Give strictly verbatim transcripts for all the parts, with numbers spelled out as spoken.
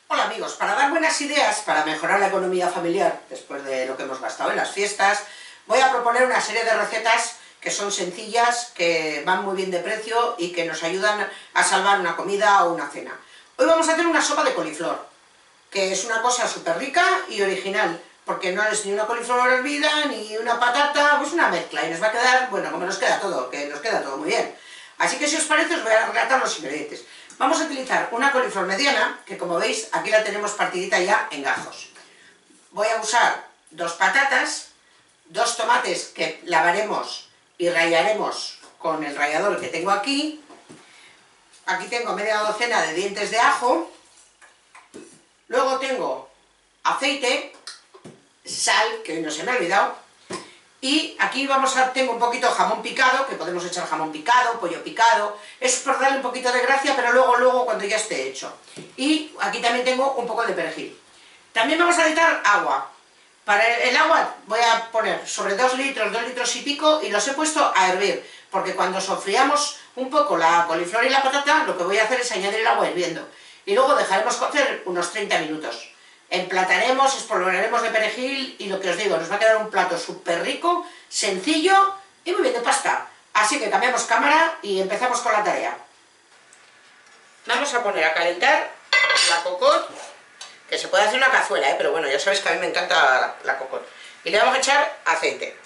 Hola amigos, para dar buenas ideas para mejorar la economía familiar después de lo que hemos gastado en las fiestas, voy a proponer una serie de recetas que son sencillas, que van muy bien de precio y que nos ayudan a salvar una comida o una cena. Hoy vamos a hacer una sopa de coliflor, que es una cosa súper rica y original, porque no es ni una coliflor hervida ni una patata, pues una mezcla, y nos va a quedar, bueno, como nos queda todo, que nos queda todo muy bien. Así que si os parece os voy a relatar los ingredientes. Vamos a utilizar una coliflor mediana, que como veis aquí la tenemos partidita ya en gajos. Voy a usar dos patatas, dos tomates que lavaremos y rallaremos con el rallador que tengo aquí. Aquí tengo media docena de dientes de ajo. Luego tengo aceite, sal, que hoy no se me ha olvidado. Y aquí vamos a, tengo un poquito de jamón picado, que podemos echar jamón picado, pollo picado, es por darle un poquito de gracia, pero luego, luego cuando ya esté hecho. Y aquí también tengo un poco de perejil. También vamos a necesitar agua. Para el agua voy a poner sobre dos litros, dos litros y pico, y los he puesto a hervir, porque cuando sofriamos un poco la coliflor y la patata, lo que voy a hacer es añadir el agua hirviendo. Y luego dejaremos cocer unos treinta minutos. Emplataremos, espolvorearemos de perejil y lo que os digo, nos va a quedar un plato súper rico, sencillo y muy bien de pasta. Así que cambiamos cámara y empezamos con la tarea. Vamos a poner a calentar la cocot, que se puede hacer una cazuela, ¿eh? Pero bueno, ya sabéis que a mí me encanta la, la cocot. Y le vamos a echar aceite.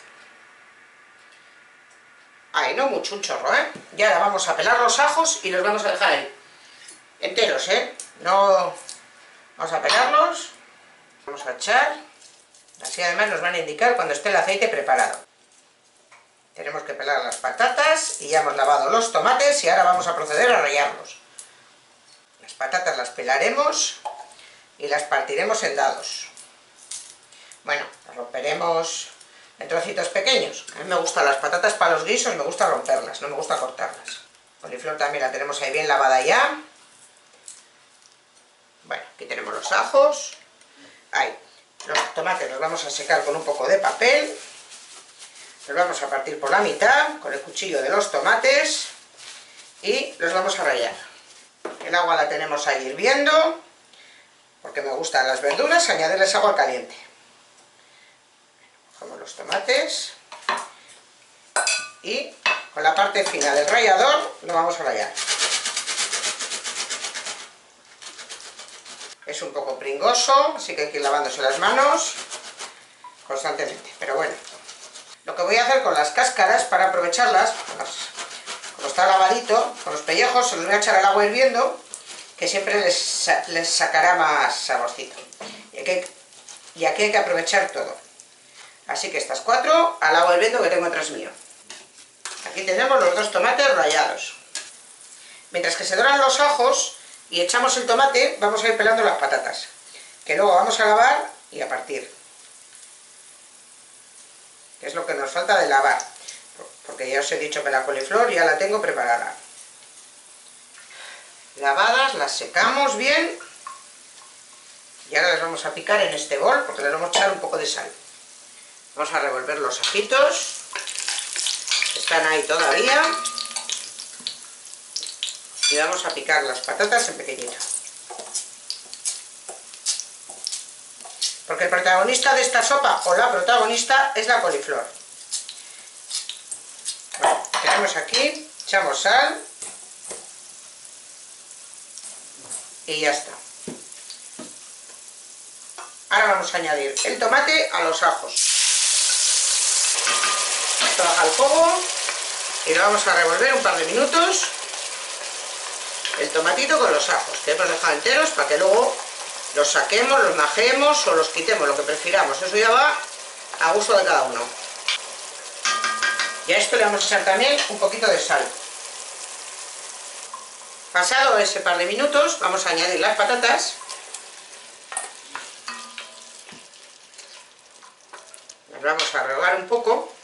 Ahí, no mucho, un chorro, ¿eh? Y ahora vamos a pelar los ajos y los vamos a dejar ahí, enteros, ¿eh? No... Vamos a pelarlos, vamos a echar, así además nos van a indicar cuando esté el aceite preparado. Tenemos que pelar las patatas y ya hemos lavado los tomates y ahora vamos a proceder a rallarlos. Las patatas las pelaremos y las partiremos en dados. Bueno, las romperemos en trocitos pequeños. A mí me gustan las patatas para los guisos, me gusta romperlas, no me gusta cortarlas. La coliflor también la tenemos ahí bien lavada ya. Bueno, aquí tenemos los ajos, ahí, los tomates los vamos a secar con un poco de papel, los vamos a partir por la mitad con el cuchillo de los tomates y los vamos a rallar. El agua la tenemos ahí hirviendo, porque me gustan las verduras, añadirles agua caliente. Cogemos los tomates y con la parte fina del rallador lo vamos a rallar. Es un poco pringoso, así que hay que ir lavándose las manos constantemente, pero bueno. Lo que voy a hacer con las cáscaras, para aprovecharlas, como está lavadito, con los pellejos se los voy a echar al agua hirviendo, que siempre les, les sacará más saborcito. Y aquí, y aquí hay que aprovechar todo. Así que estas cuatro al agua hirviendo que tengo atrás mío. Aquí tenemos los dos tomates rallados. Mientras que se doran los ajos y echamos el tomate, vamos a ir pelando las patatas, que luego vamos a lavar y a partir. Que es lo que nos falta de lavar, porque ya os he dicho que la coliflor ya la tengo preparada. Lavadas, las secamos bien y ahora las vamos a picar en este bol, porque les vamos a echar un poco de sal. Vamos a revolver los ajitos, que están ahí todavía. Y vamos a picar las patatas en pequeñito. Porque el protagonista de esta sopa, o la protagonista, es la coliflor. Bueno, tenemos aquí, echamos sal. Y ya está. Ahora vamos a añadir el tomate a los ajos. Esto baja el fuego y lo vamos a revolver un par de minutos. El tomatito con los ajos, que hemos dejado enteros para que luego los saquemos, los majemos o los quitemos, lo que prefiramos. Eso ya va a gusto de cada uno. Y a esto le vamos a echar también un poquito de sal. Pasado ese par de minutos, vamos a añadir las patatas. Las vamos a rehogar un poco.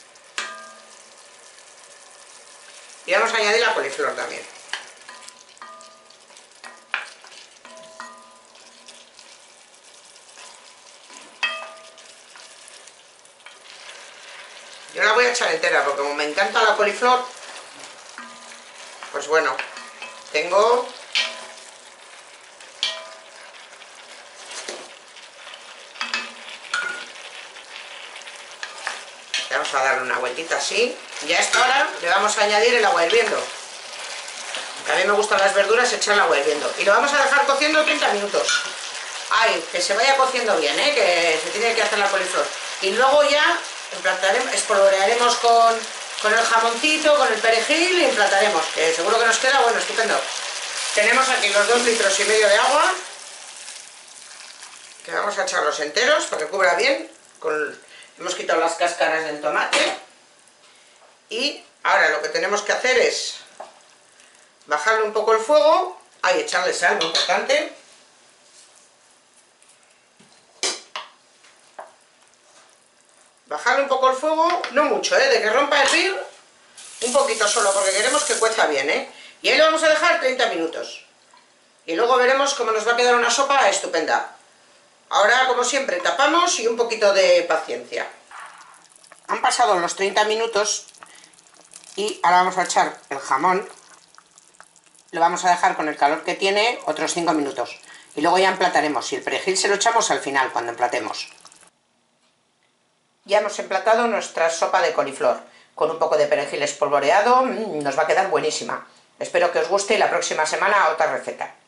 Y vamos a añadir la coliflor también. Yo la voy a echar entera porque como me encanta la coliflor, pues bueno, tengo Vamos a darle una vueltita así. Y a esta hora le vamos a añadir el agua hirviendo. A mí me gustan las verduras, echar el agua hirviendo. Y lo vamos a dejar cociendo treinta minutos. Ay, que se vaya cociendo bien, ¿eh? Que se tiene que hacer la coliflor. Y luego ya emplataremos, espolvorearemos con, con el jamoncito, con el perejil y emplataremos. Que seguro que nos queda, bueno, estupendo. Tenemos aquí los dos litros y medio de agua. Que vamos a echarlos enteros para que cubra bien. Con, hemos quitado las cáscaras del tomate. Y ahora lo que tenemos que hacer es bajarle un poco el fuego. Ahí, echarle sal, muy importante. Bajarle un poco el fuego, no mucho, ¿eh? De que rompa a hervir, un poquito solo, porque queremos que cueza bien, ¿eh? Y ahí lo vamos a dejar treinta minutos. Y luego veremos cómo nos va a quedar una sopa estupenda. Ahora, como siempre, tapamos y un poquito de paciencia. Han pasado los treinta minutos y ahora vamos a echar el jamón. Lo vamos a dejar con el calor que tiene otros cinco minutos. Y luego ya emplataremos. Y el perejil se lo echamos al final, cuando emplatemos. Ya hemos emplatado nuestra sopa de coliflor. Con un poco de perejil espolvoreado, mmm, nos va a quedar buenísima. Espero que os guste y la próxima semana otra receta.